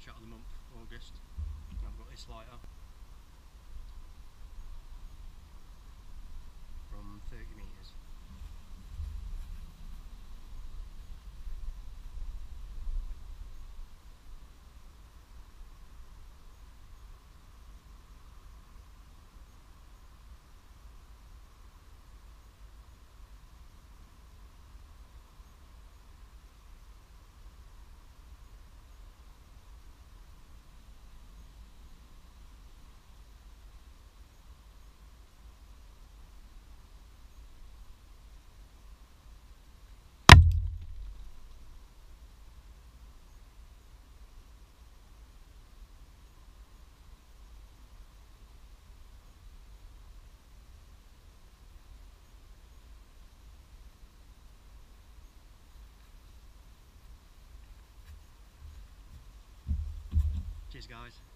shot of the month, August. And I've got this lighter from 30 metres. Cheers guys.